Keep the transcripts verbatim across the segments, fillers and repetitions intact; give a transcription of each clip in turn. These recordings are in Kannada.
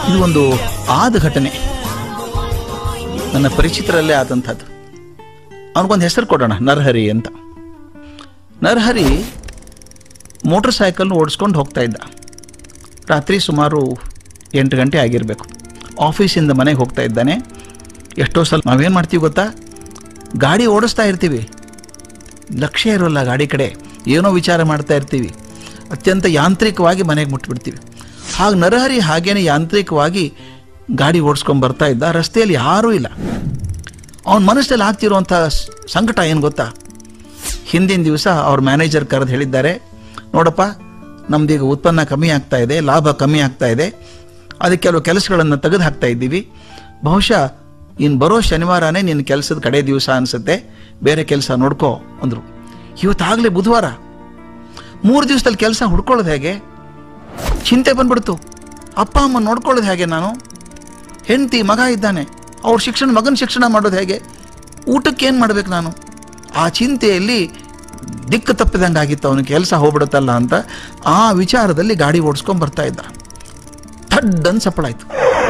ಇದು ಒಂದು ಆದ ಘಟನೆ, ನನ್ನ ಪರಿಚಿತರಲ್ಲೇ ಆದಂಥದ್ದು. ಅವನಿಗೊಂದು ಹೆಸರು ಕೊಡೋಣ, ನರಹರಿ ಅಂತ. ನರಹರಿ ಮೋಟರ್ ಸೈಕಲ್ ಓಡಿಸ್ಕೊಂಡು ಹೋಗ್ತಾ ಇದ್ದ. ರಾತ್ರಿ ಸುಮಾರು ಎಂಟು ಗಂಟೆ ಆಗಿರಬೇಕು. ಆಫೀಸಿಂದ ಮನೆಗೆ ಹೋಗ್ತಾ ಇದ್ದಾನೆ. ಎಷ್ಟೋ ಸಲ ನಾವೇನು ಮಾಡ್ತೀವಿ ಗೊತ್ತಾ, ಗಾಡಿ ಓಡಿಸ್ತಾ ಇರ್ತೀವಿ, ಲಕ್ಷ್ಯ ಇರೋಲ್ಲ ಗಾಡಿ ಕಡೆ, ಏನೋ ವಿಚಾರ ಮಾಡ್ತಾ ಇರ್ತೀವಿ, ಅತ್ಯಂತ ಯಾಂತ್ರಿಕವಾಗಿ ಮನೆಗೆ ಮುಟ್ಬಿಡ್ತೀವಿ. ಹಾಗೆ ನರಹರಿ ಹಾಗೇನೆ ಯಾಂತ್ರಿಕವಾಗಿ ಗಾಡಿ ಓಡಿಸ್ಕೊಂಡು ಬರ್ತಾ ಇದ್ದ. ರಸ್ತೆಯಲ್ಲಿ ಯಾರೂ ಇಲ್ಲ. ಅವನ ಮನಸ್ಸಲ್ಲಿ ಆಗ್ತಿರುವಂಥ ಸಂಕಟ ಏನು ಗೊತ್ತಾ, ಹಿಂದಿನ ದಿವಸ ಅವ್ರ ಮ್ಯಾನೇಜರ್ ಕರೆದು ಹೇಳಿದ್ದಾರೆ, ನೋಡಪ್ಪ ನಮ್ದೀಗ ಉತ್ಪನ್ನ ಕಮ್ಮಿ ಆಗ್ತಾ ಇದೆ, ಲಾಭ ಕಮ್ಮಿ ಆಗ್ತಾ ಇದೆ, ಅದಕ್ಕೆ ಕೆಲವು ಕೆಲಸಗಳನ್ನು ತೆಗೆದು ಹಾಕ್ತಾ ಇದ್ದೀವಿ, ಬಹುಶಃ ಇನ್ನು ಬರೋ ಶನಿವಾರನೇ ನಿನ್ನ ಕೆಲಸದ ಕಡೆ ದಿವಸ ಅನಿಸುತ್ತೆ, ಬೇರೆ ಕೆಲಸ ನೋಡ್ಕೋ ಅಂದರು. ಇವತ್ತಾಗಲೇ ಬುಧವಾರ, ಮೂರು ದಿವಸದಲ್ಲಿ ಕೆಲಸ ಹುಡ್ಕೊಳ್ಳೋದು ಹೇಗೆ? ಚಿಂತೆ ಬಂದ್ಬಿಡ್ತು. ಅಪ್ಪ ಅಮ್ಮ ನೋಡ್ಕೊಳ್ಳೋದು ಹೇಗೆ? ನಾನು ಹೆಂಡತಿ ಮಗ ಇದ್ದಾನೆ, ಅವ್ರ ಶಿಕ್ಷಣ ಮಗನ ಶಿಕ್ಷಣ ಮಾಡೋದು ಹೇಗೆ? ಊಟಕ್ಕೆ ಏನು ಮಾಡ್ಬೇಕು ನಾನು? ಆ ಚಿಂತೆಯಲ್ಲಿ ದಿಕ್ಕು ತಪ್ಪಿದಂಗೆ ಆಗಿತ್ತು ಅವನಿಗೆ, ಕೆಲಸ ಹೋಗ್ಬಿಡುತ್ತಲ್ಲ ಅಂತ. ಆ ವಿಚಾರದಲ್ಲಿ ಗಾಡಿ ಓಡಿಸ್ಕೊಂಡು ಬರ್ತಾ ಇದ್ದ. ಥಡ್ಡನ್ ಸಪ್ಪಳಾಯ್ತು.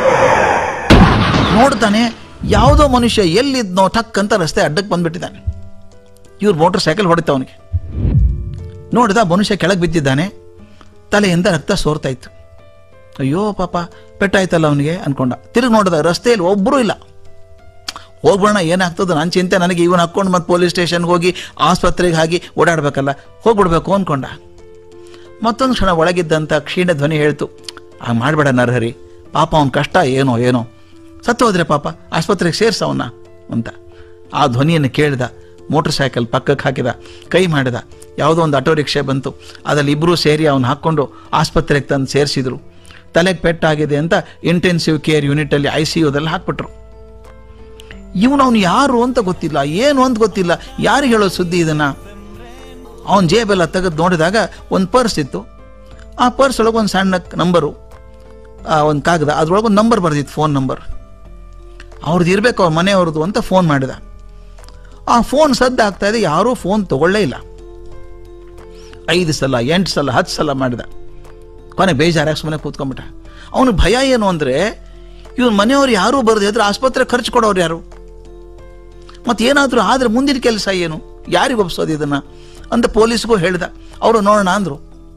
ನೋಡ್ತಾನೆ ಯಾವುದೋ ಮನುಷ್ಯ ಎಲ್ಲಿದ್ನೋ ಟಕ್ ಅಂತ ರಸ್ತೆ ಅಡ್ಡಕ್ಕೆ ಬಂದ್ಬಿಟ್ಟಿದ್ದಾನೆ. ಇವ್ರು ಮೋಟರ್ ಸೈಕಲ್ ಹೊಡಿತ ಅವನಿಗೆ. ನೋಡಿದ ಮನುಷ್ಯ ಕೆಳಗೆ ಬಿದ್ದಿದ್ದಾನೆ, ತಲೆಯಿಂದ ರಕ್ತ ಸೋರ್ತಾ ಇತ್ತು. ಅಯ್ಯೋ ಪಾಪ ಪೆಟ್ಟಾಯ್ತಲ್ಲ ಅವನಿಗೆ ಅನ್ಕೊಂಡ. ತಿರುಗಿ ನೋಡಿದ, ರಸ್ತೆಯಲ್ಲಿ ಒಬ್ಬರೂ ಇಲ್ಲ. ಹೋಗ್ಬೋಣ, ಏನಾಗ್ತದೆ ನನ್ನ ಚಿಂತೆ, ನನಗೆ ಇವನು ಹಾಕ್ಕೊಂಡು ಮತ್ತೆ ಪೊಲೀಸ್ ಸ್ಟೇಷನ್ಗೆ ಹೋಗಿ ಆಸ್ಪತ್ರೆಗೆ ಹಾಕಿ ಓಡಾಡಬೇಕಲ್ಲ, ಹೋಗ್ಬಿಡ್ಬೇಕು ಅಂದ್ಕೊಂಡ. ಮತ್ತೊಂದು ಕ್ಷಣ ಒಳಗಿದ್ದಂಥ ಕ್ಷೀಣ ಧ್ವನಿ ಹೇಳ್ತು, ಹಾಗೆ ಮಾಡಬೇಡ ನರಹರಿ, ಪಾಪ ಅವನ ಕಷ್ಟ ಏನೋ ಏನೋ, ಸತ್ತು ಹೋದ್ರೆ ಪಾಪ, ಆಸ್ಪತ್ರೆಗೆ ಸೇರ್ಸವನ್ನ ಅಂತ. ಆ ಧ್ವನಿಯನ್ನು ಕೇಳಿದ, ಮೋಟರ್ ಸೈಕಲ್ ಪಕ್ಕಕ್ಕೆ ಹಾಕಿದ, ಕೈ ಮಾಡಿದ. ಯಾವುದೋ ಒಂದು ಆಟೋ ರಿಕ್ಷೆ ಬಂತು, ಅದರಲ್ಲಿ ಇಬ್ಬರೂ ಸೇರಿ ಅವನು ಹಾಕ್ಕೊಂಡು ಆಸ್ಪತ್ರೆಗೆ ತಂದು ಸೇರಿಸಿದ್ರು. ತಲೆಗೆ ಪೆಟ್ಟಾಗಿದೆ ಅಂತ ಇಂಟೆನ್ಸಿವ್ ಕೇರ್ ಯೂನಿಟಲ್ಲಿ ಐ ಸಿ ಯುದಲ್ಲಿ ಹಾಕ್ಬಿಟ್ರು. ಇವನು ಅವನು ಯಾರು ಅಂತ ಗೊತ್ತಿಲ್ಲ, ಏನು ಅಂತ ಗೊತ್ತಿಲ್ಲ, ಯಾರಿಗೆ ಹೇಳೋ ಸುದ್ದಿ ಇದನ್ನು? ಅವನ ಜೇಬೆಲ್ಲ ತೆಗೆದು ನೋಡಿದಾಗ ಒಂದು ಪರ್ಸ್ ಇತ್ತು. ಆ ಪರ್ಸ್ ಒಳಗೆ ಒಂದು ಸಣ್ಣ ನಂಬರು, ಒಂದು ಕಾಗದ, ಅದ್ರೊಳಗೆ ಒಂದು ನಂಬರ್ ಬರೆದಿತ್ತು, ಫೋನ್ ನಂಬರ್. ಅವ್ರದ್ದು ಇರಬೇಕು, ಅವ್ರ ಮನೆಯವ್ರದ್ದು ಅಂತ ಫೋನ್ ಮಾಡಿದ. ಆ ಫೋನ್ ಸದ್ದು ಆಗ್ತಾ ಇದೆ, ಯಾರೂ ಫೋನ್ ತಗೊಳ್ಳೇ ಇಲ್ಲ. ಐದು ಸಲ ಎಂಟು ಸಲ ಹತ್ತು ಸಲ ಮಾಡಿದ. ಕೊನೆ ಬೇಜಾರಾಗಿ ಸುಮ್ಮನೆ ಕೂತ್ಕೊಂಡ್ಬಿಟ್ಟ. ಅವನು ಭಯ ಏನು ಅಂದರೆ, ಇವ್ನ ಮನೆಯವ್ರು ಯಾರೂ ಬರದೇ ಇದ್ರೆ ಆಸ್ಪತ್ರೆ ಖರ್ಚು ಕೊಡೋರು ಯಾರು? ಮತ್ತು ಏನಾದರೂ ಆದರೆ ಮುಂದಿನ ಕೆಲಸ ಏನು? ಯಾರಿಗೆ ಒಪ್ಸೋದು ಇದನ್ನು ಅಂತ ಪೊಲೀಸ್ಗೂ ಹೇಳಿದ. ಅವರು ನೋಡೋಣ ಅಂದರು.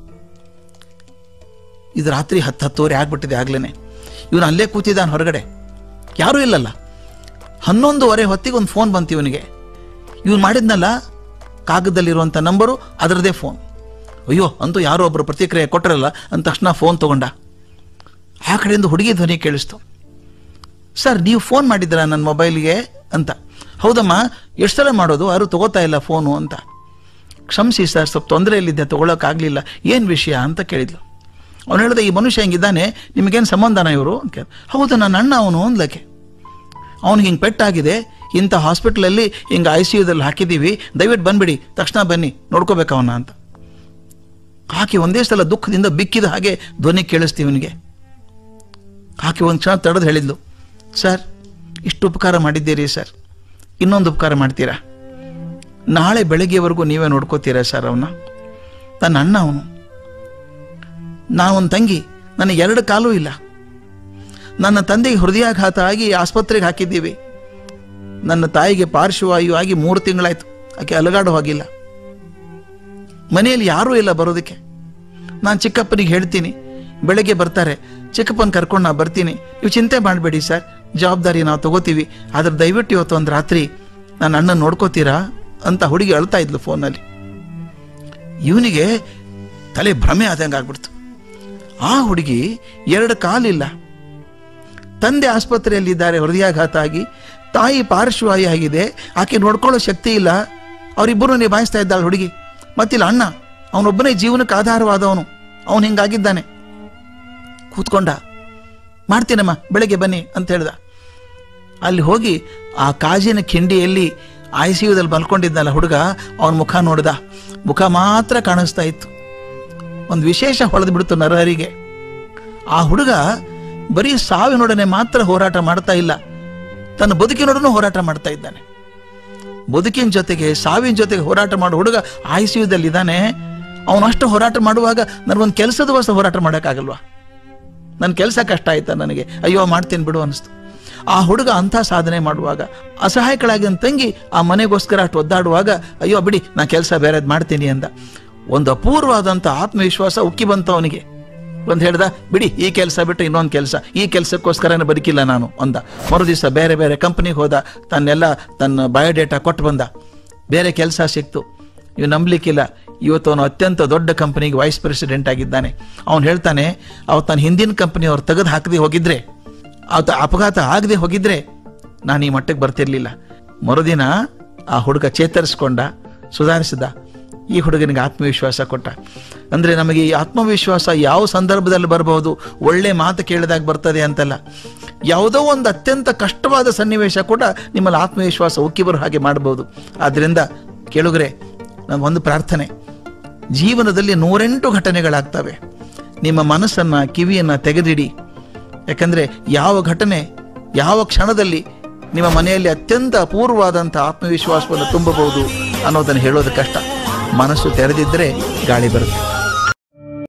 ಇದು ರಾತ್ರಿ ಹತ್ತು ಹತ್ತುವರೆ ಆಗ್ಬಿಟ್ಟಿದೆ ಆಗ್ಲೇ. ಇವನು ಅಲ್ಲೇ ಕೂತಿದ್ದಾನೆ ಹೊರಗಡೆ, ಯಾರೂ ಇಲ್ಲಲ್ಲ. ಹನ್ನೊಂದುವರೆ ಹೊತ್ತಿಗೆ ಒಂದು ಫೋನ್ ಬಂತು ಇವನಿಗೆ. ಇವನು ಮಾಡಿದ್ನಲ್ಲ ಕಾಗದಲ್ಲಿರುವಂಥ ನಂಬರು, ಅದರದೇ ಫೋನ್. ಅಯ್ಯೋ ಅಂತೂ ಯಾರೋ ಒಬ್ಬರು ಪ್ರತಿಕ್ರಿಯೆ ಕೊಟ್ಟರಲ್ಲ ಅಂದ ತಕ್ಷಣ ಫೋನ್ ತೊಗೊಂಡ. ಆ ಕಡೆಯಿಂದ ಹುಡುಗಿ ಧ್ವನಿ ಕೇಳಿಸ್ತು, ಸರ್ ನೀವು ಫೋನ್ ಮಾಡಿದ್ದೀರಾ ನನ್ನ ಮೊಬೈಲ್ಗೆ ಅಂತ. ಹೌದಮ್ಮ, ಎಷ್ಟು ಸಲ ಮಾಡೋದು, ಯಾರು ತಗೋತಾ ಇಲ್ಲ ಫೋನು ಅಂತ. ಕ್ಷಮಿಸಿ ಸರ್, ಸ್ವಲ್ಪ ತೊಂದರೆಯಲ್ಲಿದ್ದೆ, ತೊಗೊಳಕ್ಕಾಗಲಿಲ್ಲ, ಏನು ವಿಷಯ ಅಂತ ಕೇಳಿದ್ಲು. ಅವನು ಹೇಳಿದ, ಈ ಮನುಷ್ಯ ಹಿಂಗಿದ್ದಾನೆ, ನಿಮಗೇನು ಸಂಬಂಧನ ಇವರು ಅಂತ ಕೇಳ. ಹೌದು ನನ್ನ ಅಣ್ಣ ಅವನು ಅಂದ್ಲಕ್ಕೆ. ಅವ್ನಿಗೆ ಹಿಂಗೆ ಪೆಟ್ಟಾಗಿದೆ, ಇಂಥ ಹಾಸ್ಪಿಟ್ಲಲ್ಲಿ ಹಿಂಗೆ ಐ ಸಿ ಯುದಲ್ಲಿ ಹಾಕಿದ್ದೀವಿ, ದಯವಿಟ್ಟು ಬಂದ್ಬಿಡಿ, ತಕ್ಷಣ ಬನ್ನಿ, ನೋಡ್ಕೋಬೇಕು ಅವನ್ನ ಅಂತ. ಆಕೆ ಒಂದೇ ಸಲ ದುಃಖದಿಂದ ಬಿಕ್ಕಿದ ಹಾಗೆ ಧ್ವನಿ ಕೇಳಿಸ್ತೀವಿ ಇವನಿಗೆ. ಆಕೆ ಒಂದು ಕ್ಷಣ ತಡೆದು ಹೇಳಿದ್ಲು, ಸರ್ ಇಷ್ಟು ಉಪಕಾರ ಮಾಡಿದ್ದೀರಿ ಸರ್, ಇನ್ನೊಂದು ಉಪಕಾರ ಮಾಡ್ತೀರಾ? ನಾಳೆ ಬೆಳಗ್ಗೆವರೆಗೂ ನೀವೇ ನೋಡ್ಕೋತೀರಾ ಸರ್ ಅವನ್ನ? ನನ್ನ ಅಣ್ಣ ಅವನು, ನಾನೊಂದು ತಂಗಿ, ನನಗೆ ಎರಡು ಕಾಲೂ ಇಲ್ಲ. ನನ್ನ ತಂದೆಗೆ ಹೃದಯಾಘಾತ ಆಗಿ ಆಸ್ಪತ್ರೆಗೆ ಹಾಕಿದ್ದೀವಿ. ನನ್ನ ತಾಯಿಗೆ ಪಾರ್ಶ್ವವಾಯು ಆಗಿ ಮೂರು ತಿಂಗಳಾಯ್ತು, ಆಕೆ ಅಲಗಾಡೋ ಹಾಗಿಲ್ಲ. ಮನೆಯಲ್ಲಿ ಯಾರೂ ಇಲ್ಲ ಬರೋದಕ್ಕೆ. ನಾನು ಚಿಕ್ಕಪ್ಪನಿಗೆ ಹೇಳ್ತೀನಿ, ಬೆಳಗ್ಗೆ ಬರ್ತಾರೆ, ಚಿಕ್ಕಪ್ಪನ ಕರ್ಕೊಂಡು ನಾ ಬರ್ತೀನಿ, ನೀವು ಚಿಂತೆ ಮಾಡಬೇಡಿ ಸರ್, ಜವಾಬ್ದಾರಿ ನಾವು ತಗೋತೀವಿ, ಆದ್ರೆ ದಯವಿಟ್ಟು ಇವತ್ತು ಒಂದು ರಾತ್ರಿ ನನ್ನ ಅಣ್ಣನ ನೋಡ್ಕೋತೀರಾ ಅಂತ ಹುಡುಗಿ ಅಳ್ತಾ ಇದ್ಲು ಫೋನಲ್ಲಿ. ಇವನಿಗೆ ತಲೆ ಭ್ರಮೆ ಆದಂಗೆ ಆಗ್ಬಿಡ್ತು. ಆ ಹುಡುಗಿ ಎರಡು ಕಾಲಿಲ್ಲ, ತಂದೆ ಆಸ್ಪತ್ರೆಯಲ್ಲಿದ್ದಾರೆ ಹೃದಯಾಘಾತ ಆಗಿ, ತಾಯಿ ಪಾರ್ಶ್ವವಾಯು ಆಗಿದೆ, ಆಕೆ ನೋಡ್ಕೊಳ್ಳೋ ಶಕ್ತಿ ಇಲ್ಲ, ಅವರಿಬ್ಬರು ನಿಭಾಯಿಸ್ತಾ ಇದ್ದಾಳೆ ಹುಡುಗಿ. ಮತ್ತಿಲ್ಲ ಅಣ್ಣ, ಅವನೊಬ್ಬನೇ ಜೀವನಕ್ಕೆ ಆಧಾರವಾದವನು, ಅವನು ಹಿಂಗಾಗಿದ್ದಾನೆ. ಕೂತ್ಕೊಂಡ, ಮಾಡ್ತೀನಮ್ಮ ಬೆಳಗ್ಗೆ ಬನ್ನಿ ಅಂತ ಹೇಳ್ದ. ಅಲ್ಲಿ ಹೋಗಿ ಆ ಕಾಜಿನ ಕಿಂಡಿಯಲ್ಲಿ ಐ ಸಿ ಯುದಲ್ಲಿ ಮಲ್ಕೊಂಡಿದ್ದಲ್ಲ ಹುಡುಗ, ಅವನ ಮುಖ ನೋಡ್ದ. ಮುಖ ಮಾತ್ರ ಕಾಣಿಸ್ತಾ ಇತ್ತು. ಒಂದು ವಿಶೇಷ ಹೊಳೆದು ಬಿಡ್ತು ನರಹರಿಗೆ. ಆ ಹುಡುಗ ಬರೀ ಸಾವಿನೊಡನೆ ಮಾತ್ರ ಹೋರಾಟ ಮಾಡ್ತಾ ಇಲ್ಲ, ತನ್ನ ಬದುಕಿನೊಡನೆ ಹೋರಾಟ ಮಾಡ್ತಾ ಇದ್ದಾನೆ. ಬದುಕಿನ ಜೊತೆಗೆ ಸಾವಿನ ಜೊತೆಗೆ ಹೋರಾಟ ಮಾಡೋ ಹುಡುಗ ಐ ಸಿ ಯುದಲ್ಲಿ ಇದ್ದಾನೆ. ಅವನಷ್ಟು ಹೋರಾಟ ಮಾಡುವಾಗ ನನಗೊಂದು ಕೆಲಸದ ವಸ್ತು ಹೋರಾಟ ಮಾಡೋಕ್ಕಾಗಲ್ವಾ? ನನ್ನ ಕೆಲಸ ಕಷ್ಟ ಆಯ್ತಾ ನನಗೆ, ಅಯ್ಯೋ ಮಾಡ್ತೀನಿ ಬಿಡು ಅನಿಸ್ತು. ಆ ಹುಡುಗ ಅಂಥ ಸಾಧನೆ ಮಾಡುವಾಗ, ಅಸಹಾಯಕಳಾಗಿ ನನ್ನ ತಂಗಿ ಆ ಮನೆಗೋಸ್ಕರ ಅಷ್ಟು ಒದ್ದಾಡುವಾಗ, ಅಯ್ಯೋ ಬಿಡಿ ನಾ ಕೆಲಸ ಬೇರೆದು ಮಾಡ್ತೀನಿ ಅಂದ. ಒಂದು ಅಪೂರ್ವವಾದಂಥ ಆತ್ಮವಿಶ್ವಾಸ ಉಕ್ಕಿ ಬಂತ ಅವನಿಗೆ. ಒಂದು ಹೇಳ್ದ, ಬಿಡಿ ಈ ಕೆಲಸ ಬಿಟ್ಟು ಇನ್ನೊಂದು ಕೆಲಸ, ಈ ಕೆಲಸಕ್ಕೋಸ್ಕರನೇ ಬದುಕಿಲ್ಲ ನಾನು ಅಂದ. ಮರು ದಿವಸ ಬೇರೆ ಬೇರೆ ಕಂಪ್ನಿಗೆ ಹೋದ, ತನ್ನೆಲ್ಲ ತನ್ನ ಬಯೋಡೇಟಾ ಕೊಟ್ಟು ಬಂದ. ಬೇರೆ ಕೆಲಸ ಸಿಕ್ತು. ಇವು ನಂಬಲಿಕ್ಕಿಲ್ಲ, ಇವತ್ತು ಅವನು ಅತ್ಯಂತ ದೊಡ್ಡ ಕಂಪನಿಗೆ ವೈಸ್ ಪ್ರೆಸಿಡೆಂಟ್ ಆಗಿದ್ದಾನೆ. ಅವನು ಹೇಳ್ತಾನೆ, ಅವತ್ತು ನಾನು ಹಿಂದಿನ ಕಂಪನಿಯವ್ರು ತೆಗೆದು ಹಾಕದೆ ಹೋಗಿದ್ರೆ, ಅವತ್ತು ಅಪಘಾತ ಆಗದೆ ಹೋಗಿದ್ರೆ ನಾನು ಈ ಮಟ್ಟಕ್ಕೆ ಬರ್ತಿರ್ಲಿಲ್ಲ. ಮರುದಿನ ಆ ಹುಡುಗ ಚೇತರಿಸ್ಕೊಂಡ, ಸುಧಾರಿಸಿದ. ಈ ಹುಡುಗನಿಗೆ ಆತ್ಮವಿಶ್ವಾಸ ಕೊಟ್ಟ. ಅಂದರೆ ನಮಗೆ ಈ ಆತ್ಮವಿಶ್ವಾಸ ಯಾವ ಸಂದರ್ಭದಲ್ಲಿ ಬರಬಹುದು, ಒಳ್ಳೆ ಮಾತು ಕೇಳಿದಾಗ ಬರ್ತದೆ ಅಂತಲ್ಲ. ಯಾವುದೋ ಒಂದು ಅತ್ಯಂತ ಕಷ್ಟವಾದ ಸನ್ನಿವೇಶ ಕೂಡ ನಿಮ್ಮಲ್ಲಿ ಆತ್ಮವಿಶ್ವಾಸ ಉಕ್ಕಿ ಬರೋ ಹಾಗೆ ಮಾಡಬಹುದು. ಆದ್ದರಿಂದ ಕೇಳುಗರೆ, ನನ್ನ ಒಂದು ಪ್ರಾರ್ಥನೆ, ಜೀವನದಲ್ಲಿ ನೂರೆಂಟು ಘಟನೆಗಳಾಗ್ತವೆ. ನಿಮ್ಮ ಮನಸ್ಸನ್ನು, ಕಿವಿಯನ್ನು ತೆಗೆದಿಡಿ. ಯಾಕಂದರೆ ಯಾವ ಘಟನೆ ಯಾವ ಕ್ಷಣದಲ್ಲಿ ನಿಮ್ಮ ಮನೆಯಲ್ಲಿ ಅತ್ಯಂತ ಅಪೂರ್ವವಾದಂಥ ಆತ್ಮವಿಶ್ವಾಸವನ್ನು ತುಂಬಬಹುದು ಅನ್ನೋದನ್ನು ಹೇಳೋದು ಕಷ್ಟ. ಮನಸ್ಸು ತೆರೆದಿದ್ದರೆ ಗಾಳಿ ಬರುತ್ತೆ.